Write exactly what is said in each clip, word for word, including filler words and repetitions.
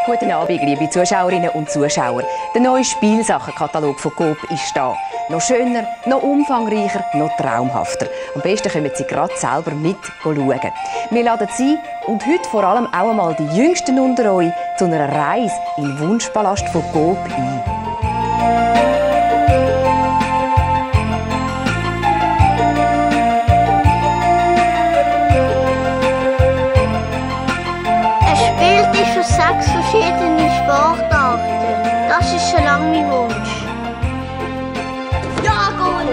Guten Abend, liebe Zuschauerinnen und Zuschauer. Der neue Spielsachenkatalog von Coop ist da. Noch schöner, noch umfangreicher, noch traumhafter. Am besten können Sie gerade selber mit schauen. Wir laden Sie und heute vor allem auch einmal die Jüngsten unter euch zu einer Reise in den Wunschpalast von Coop ein. Sechs verschiedene Sportarten. Das ist schon lange mein Wunsch. Ja, gut!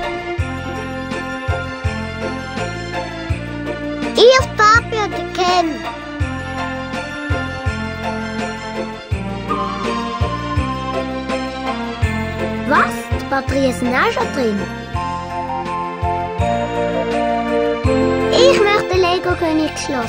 Ich, Papi und Ken. Was? Die Batterien sind auch schon drin. Ich möchte Lego Königsschloss.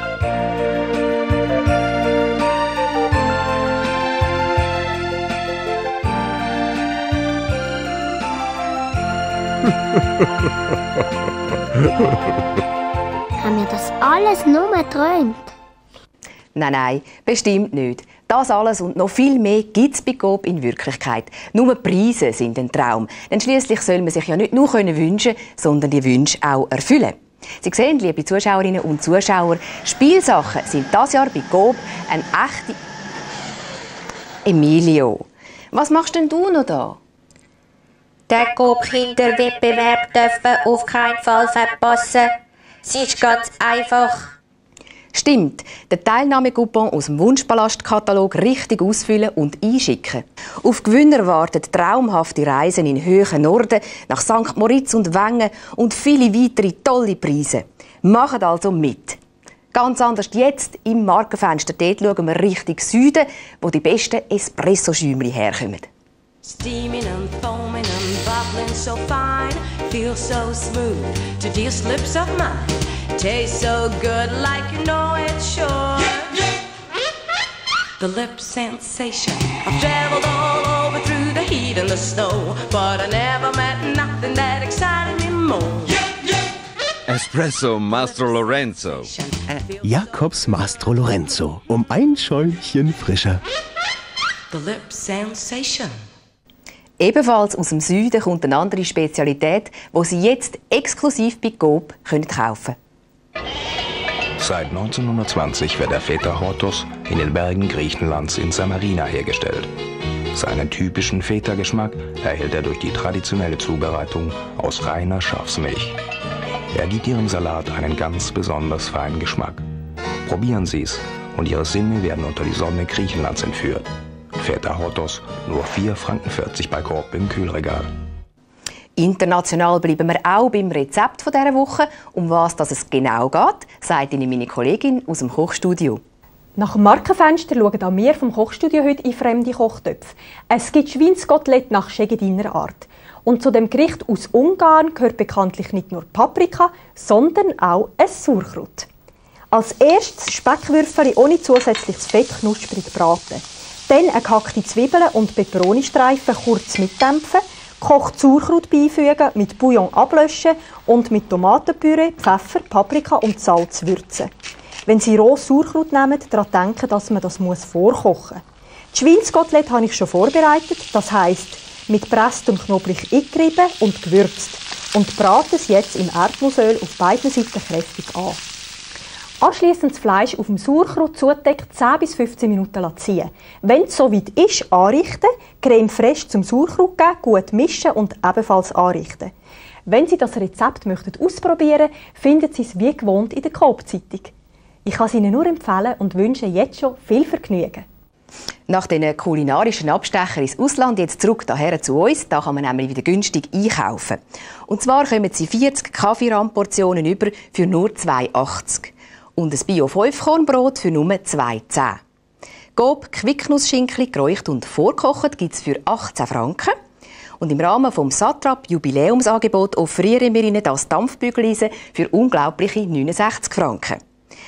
Haben wir das alles nur geträumt? Nein, nein, bestimmt nicht. Das alles und noch viel mehr gibt es bei Coop in Wirklichkeit. Nur Preise sind ein Traum. Denn schliesslich soll man sich ja nicht nur wünschen können, sondern die Wünsche auch erfüllen. Sie sehen, liebe Zuschauerinnen und Zuschauer, Spielsachen sind dieses Jahr bei Coop eine echte... Emilio, was machst denn du noch da? Der Coop-Kinderwettbewerb dürfen auf keinen Fall verpassen. Es ist ganz einfach. Stimmt, den Teilnahmecoupon aus dem Wunschpalast-Katalog richtig ausfüllen und einschicken. Auf Gewinner warten traumhafte Reisen in höheren Norden, nach Sankt Moritz und Wengen und viele weitere tolle Preise. Macht also mit. Ganz anders jetzt im Markenfenster. Dort schauen wir Richtung Süden, wo die besten Espresso-Schäumchen herkommen. Steaming and foaming and bubbling so fine, feels so smooth to these lips of mine. Tastes so good, like you know it sure. Yeah, yeah. The lip sensation. I've traveled all over through the heat and the snow, but I never met nothing that excited me more. Yeah, yeah. Espresso Mastro Lorenzo. Jakobs Mastro Lorenzo. Um ein Schäumchen frischer. The lip sensation. Ebenfalls aus dem Süden kommt eine andere Spezialität, die Sie jetzt exklusiv bei Coop kaufen können. Seit neunzehnhundertzwanzig wird der Feta Hortus in den Bergen Griechenlands in Samarina hergestellt. Seinen typischen Feta-Geschmack erhält er durch die traditionelle Zubereitung aus reiner Schafsmilch. Er gibt Ihrem Salat einen ganz besonders feinen Geschmack. Probieren Sie es und Ihre Sinne werden unter die Sonne Griechenlands entführt. Feta Hortus, nur vier Franken vierzig bei Coop im Kühlregal. International bleiben wir auch beim Rezept dieser Woche. Um was das es genau geht, sagt Ihnen meine Kollegin aus dem Kochstudio. Nach dem Markenfenster schauen auch wir vom Kochstudio heute in fremde Kochtöpfe. Es gibt Schweinskotelett nach Schegediner Art. Und zu dem Gericht aus Ungarn gehört bekanntlich nicht nur Paprika, sondern auch ein Sauerkraut. Als erstes Speckwürfel ohne zusätzliches Fett knusprig braten. Dann eine gehackte Zwiebeln und Peperonistreifen kurz mitdämpfen, gekochtes Sauerkraut beifügen, mit Bouillon ablöschen und mit Tomatenpüree, Pfeffer, Paprika und Salz würzen. Wenn Sie rohes Sauerkraut nehmen, daran denken, dass man das vorkochen muss. Die Schweinskotelett habe ich schon vorbereitet, das heisst mit gepresstem Knoblauch eingerieben und gewürzt. Und braten es jetzt im Erdnussöl auf beiden Seiten kräftig an. Anschliessend das Fleisch auf dem Sauerkraut zugedeckt zehn bis fünfzehn Minuten ziehen. Wenn es soweit ist, anrichten, Creme fraiche zum Sauerkraut geben, gut mischen und ebenfalls anrichten. Wenn Sie das Rezept möchten ausprobieren, finden Sie es wie gewohnt in der Coop-Zeitung. Ich kann es Ihnen nur empfehlen und wünsche jetzt schon viel Vergnügen. Nach den kulinarischen Abstecher ins Ausland jetzt zurück hierher zu uns. Da kann man nämlich wieder günstig einkaufen. Und zwar kommen Sie vierzig Kaffeerandportionen über für nur zwei achtzig. Und ein Bio-fünf-Kornbrot für nur zwei zehn. Coop Quicknuss-Schinkli, geräucht und vorgekocht, gibt es für achtzehn Franken. Und im Rahmen des Satrap-Jubiläumsangebots offerieren wir Ihnen das Dampfbügeleisen für unglaubliche neunundsechzig Franken.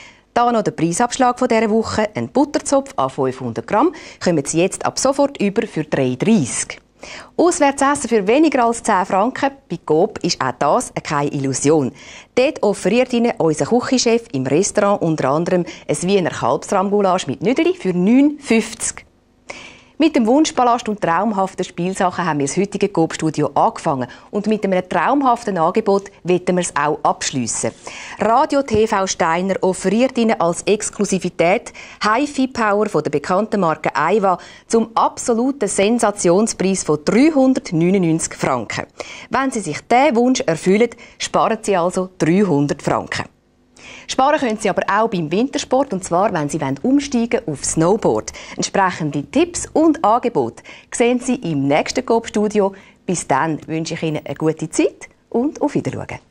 Da noch der Preisabschlag dieser Woche. Ein Butterzopf an fünfhundert Gramm kommen Sie jetzt ab sofort über für drei dreissig. Auswärts essen für weniger als zehn Franken. Bei Coop ist auch das keine Illusion. Dort offeriert Ihnen unser Küchenchef im Restaurant unter anderem ein Wiener Kalbsrahmgulasch mit Nüdeli für neun fünfzig. Mit dem Wunschballast und traumhaften Spielsachen haben wir das heutige Coop-Studio angefangen. Und mit einem traumhaften Angebot wollen wir es auch abschliessen. Radio T V Steiner offeriert Ihnen als Exklusivität Hi-Fi-Power von der bekannten Marke Aiwa zum absoluten Sensationspreis von dreihundertneunundneunzig Franken. Wenn Sie sich diesen Wunsch erfüllen, sparen Sie also dreihundert Franken. Sparen können Sie aber auch beim Wintersport, und zwar, wenn Sie umsteigen auf Snowboard. Entsprechende Tipps und Angebote sehen Sie im nächsten Coop-Studio. Bis dann wünsche ich Ihnen eine gute Zeit und auf Wiedersehen.